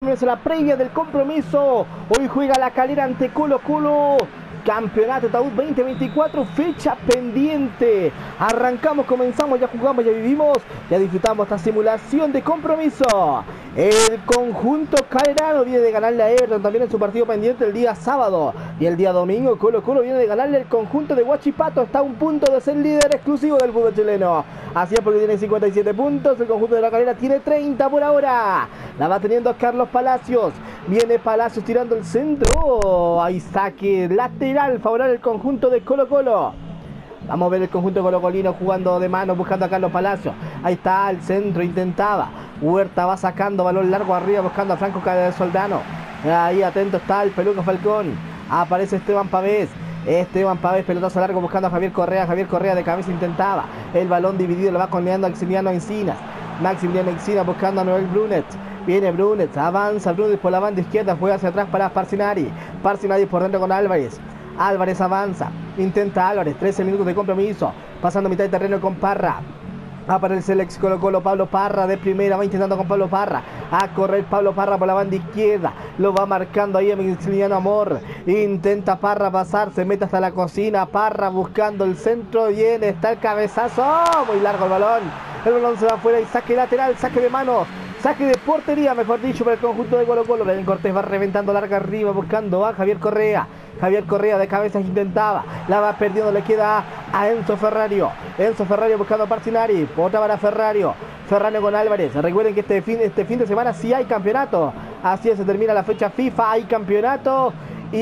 comienza la previa del compromiso. Hoy juega La Calera ante Colo Colo. Campeonato Taúd 2024, fecha pendiente. Arrancamos, comenzamos, ya jugamos, ya vivimos, ya disfrutamos esta simulación de compromiso. El conjunto calerano viene de ganarle a Everton también en su partido pendiente el día sábado. Y el día domingo Colo Colo viene de ganarle al conjunto de Huachipato. Está a un punto de ser líder exclusivo del fútbol chileno. Así es, porque tiene 57 puntos. El conjunto de La Calera tiene 30 por ahora. La va teniendo Carlos Palacios. Viene Palacios tirando el centro. Ahí saque lateral favorable al conjunto de Colo Colo. Vamos a ver el conjunto colocolino jugando de mano, buscando a Carlos Palacios. Ahí está el centro, intentaba. Huerta va sacando balón largo arriba, buscando a Franco Soldano. Ahí atento está el Peluca Falcón. Aparece Esteban Pavés. Esteban Pavés, pelotazo largo buscando a Javier Correa. Javier Correa de cabeza intentaba. El balón dividido lo va colmeando a Maximiliano Encinas. Maximiliano Encinas buscando a Noel Brunet. Viene Brunet, avanza Brunet por la banda izquierda, juega hacia atrás para Parcinari. Parcinari por dentro con Álvarez. Álvarez avanza, intenta Álvarez, 13 minutos de compromiso, pasando mitad de terreno con Parra. Aparece el ex Colo Colo Pablo Parra de primera, va intentando con Pablo Parra, a correr Pablo Parra por la banda izquierda, lo va marcando ahí Emiliano Amor, intenta Parra pasar, se mete hasta la cocina, Parra buscando el centro, viene, está el cabezazo, muy largo el balón se va afuera y saque lateral, saque de mano. Saque de portería, mejor dicho, para el conjunto de Colo Colo. Brian Cortés va reventando larga arriba, buscando a Javier Correa. Javier Correa de cabeza intentaba, la va perdiendo, le queda a Enzo Ferrario. Enzo Ferrario buscando a Parcinari, otra para Ferrario. Ferrario con Álvarez. Recuerden que este fin de semana sí hay campeonato. Así es, se termina la fecha FIFA, hay campeonato.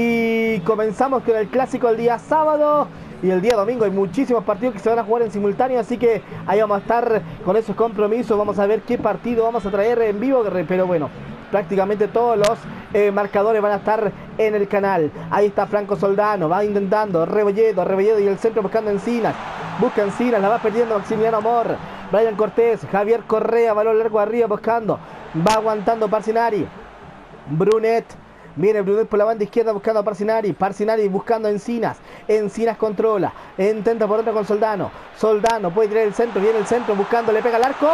Y comenzamos con el clásico el día sábado. Y el día domingo hay muchísimos partidos que se van a jugar en simultáneo, así que ahí vamos a estar con esos compromisos. Vamos a ver qué partido vamos a traer en vivo, pero bueno, prácticamente todos los marcadores van a estar en el canal. Ahí está Franco Soldano, va intentando Rebolledo y el centro buscando Encinas. Busca Encinas, la va perdiendo Maximiliano Amor. Brian Cortés, Javier Correa, balón largo arriba buscando. Va aguantando Parcinari. Brunet. Viene Brunet por la banda izquierda buscando a Parcinari. Parcinari buscando a Encinas. Encinas controla. Intenta por dentro con Soldano. Soldano puede tirar el centro. Viene el centro buscando. Le pega al arco.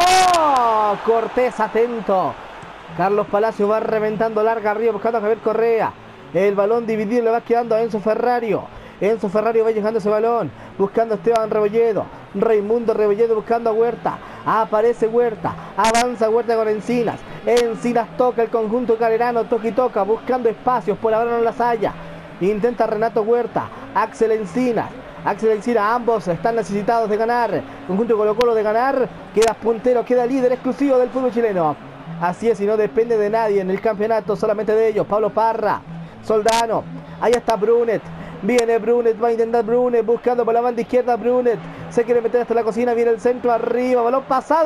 Cortés atento. Carlos Palacios va reventando larga arriba buscando a Javier Correa. El balón dividido le va quedando a Enzo Ferrario. Enzo Ferrario va llegando ese balón. Buscando a Esteban Rebolledo. Raimundo Rebolledo buscando a Huerta. Aparece Huerta. Avanza Huerta con Encinas. Encinas toca el conjunto calerano. Toca y toca. Buscando espacios. Por ahora no las haya. Intenta Renato Huerta. Axel Encinas. Ambos están necesitados de ganar. Conjunto Colo Colo de ganar. Queda puntero. Queda líder exclusivo del fútbol chileno. Así es, y no depende de nadie en el campeonato. Solamente de ellos. Pablo Parra. Soldano. Ahí está Brunet. Viene Brunet, va a intentar Brunet, buscando por la banda izquierda Brunet. Se quiere meter hasta la cocina, viene el centro arriba, balón pasado.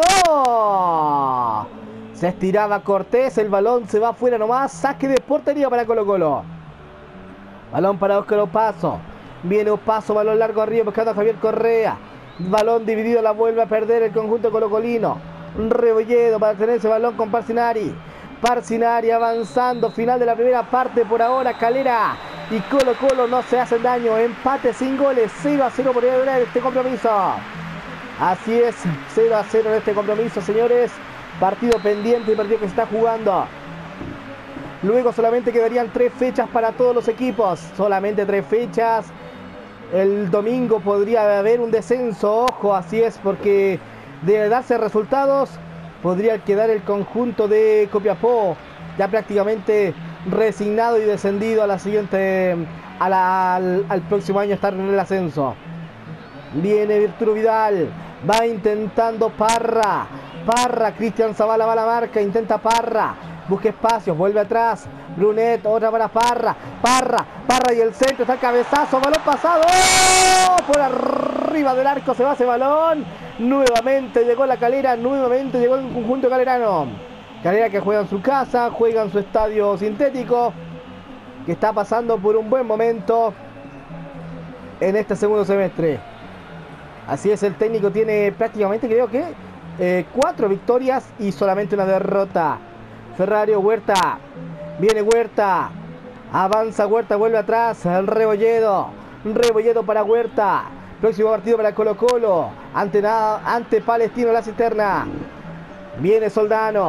Se estiraba Cortés, el balón se va afuera nomás. Saque de portería para Colo Colo. Balón para Óscar Opaso. Viene Opaso, balón largo arriba, buscando a Javier Correa. Balón dividido, la vuelve a perder el conjunto colocolino. Rebolledo para tener ese balón con Parcinari. Parcinari avanzando, final de la primera parte por ahora. Calera y Colo Colo no se hacen daño, empate sin goles, 0-0 por ahora en este compromiso. Así es, 0-0 en este compromiso, señores. Partido pendiente y partido que se está jugando. Luego solamente quedarían 3 fechas para todos los equipos, solamente 3 fechas. El domingo podría haber un descenso, ojo, así es, porque de darse resultados podría quedar el conjunto de Copiapó ya prácticamente resignado y descendido a la siguiente, al próximo año estar en el ascenso. Viene Virturo Vidal, va intentando Parra, Cristian Zavala va a la marca, intenta Parra, busca espacios, vuelve atrás, Brunet, otra para Parra y el centro, está el cabezazo, balón pasado, ¡oh! Por arriba del arco se va ese balón. Nuevamente llegó la Calera, nuevamente llegó el conjunto calerano. Calera que juega en su casa, juega en su estadio sintético, que está pasando por un buen momento en este segundo semestre. Así es, el técnico tiene prácticamente, creo que 4 victorias y solamente una derrota. Ferrario, Huerta, viene Huerta, avanza Huerta, vuelve atrás, el Rebolledo para Huerta. Próximo partido para Colo Colo ante Palestino La Cisterna. Viene Soldano.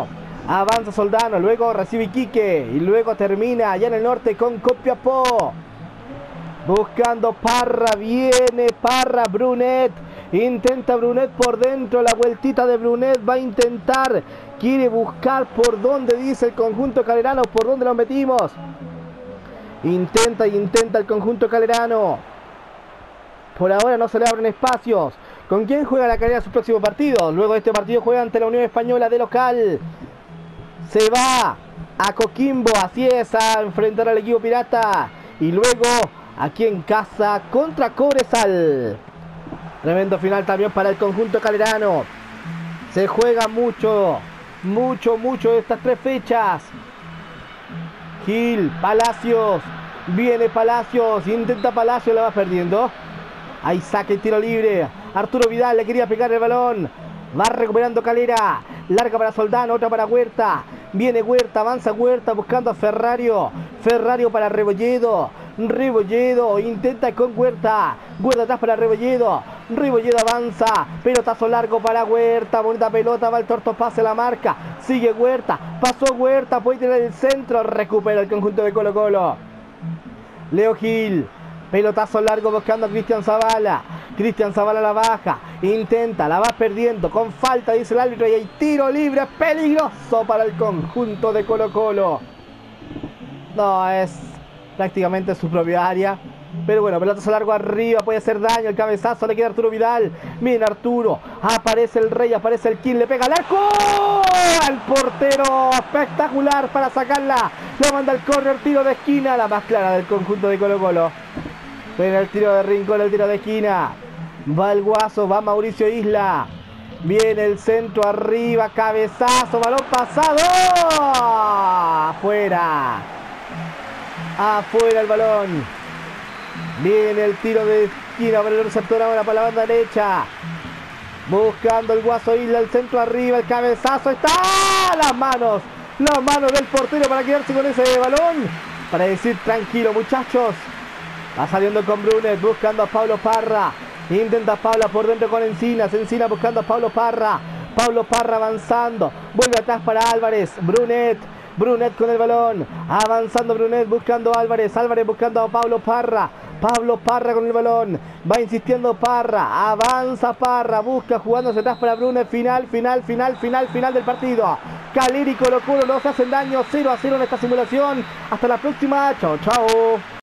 Avanza Soldano, luego recibe Iquique y luego termina allá en el norte con Copiapó. Buscando Parra, viene Parra, Brunet. Intenta Brunet por dentro, la vueltita de Brunet va a intentar. Quiere buscar por dónde dice el conjunto calerano, por dónde lo metimos. Intenta el conjunto calerano. Por ahora no se le abren espacios. ¿Con quién juega la Calera su próximo partido? Luego de este partido juega ante la Unión Española de local. Se va a Coquimbo, así es, a enfrentar al equipo pirata. Y luego aquí en casa contra Cobresal. Tremendo final también para el conjunto calerano. Se juega mucho de estas 3 fechas. Gil, Palacios. Viene Palacios, intenta Palacios, la va perdiendo. Ahí saca el tiro libre. Arturo Vidal le quería pegar el balón. Va recuperando Calera. Larga para Soldano, otra para Huerta. Viene Huerta, avanza Huerta buscando a Ferrario. Ferrario para Rebolledo. Rebolledo intenta con Huerta. Huerta atrás para Rebolledo. Rebolledo avanza. Pelotazo largo para Huerta. Bonita pelota, va el torto, pase la marca. Sigue Huerta. Pasó Huerta. Puede tirar el centro. Recupera el conjunto de Colo Colo. Leo Gil. Pelotazo largo buscando a Cristian Zavala. Cristian Zavala la baja. Intenta, la va perdiendo. Con falta, dice el árbitro. Y hay tiro libre peligroso para el conjunto de Colo Colo. No, es prácticamente su propia área. Pero bueno, pelotazo largo arriba. Puede hacer daño. El cabezazo le queda a Arturo Vidal. Viene Arturo. Aparece el Rey. Aparece el King. Le pega al arco. El portero. Espectacular para sacarla. Lo manda al córner. Tiro de esquina. La más clara del conjunto de Colo Colo. Viene el tiro de rincón. El tiro de esquina. Va el Guaso. Va Mauricio Isla. Viene el centro arriba. Cabezazo. Balón pasado. Afuera. Afuera el balón. Viene el tiro de esquina para el receptor ahora para la banda derecha. Buscando el Guaso Isla, el centro arriba, el cabezazo. Está las manos del portero para quedarse con ese balón. Para decir tranquilo muchachos. Va saliendo con Brunet, buscando a Pablo Parra. Intenta Pablo por dentro con Encinas. Encinas buscando a Pablo Parra. Pablo Parra avanzando. Vuelve atrás para Álvarez. Brunet con el balón. Avanzando Brunet buscando a Álvarez. Álvarez buscando a Pablo Parra. Pablo Parra con el balón. Va insistiendo Parra. Avanza Parra. Busca jugándose atrás para Brunet. Final del partido. Calera y Colo Colo no se hacen daño. 0-0 en esta simulación. Hasta la próxima. Chao, chao.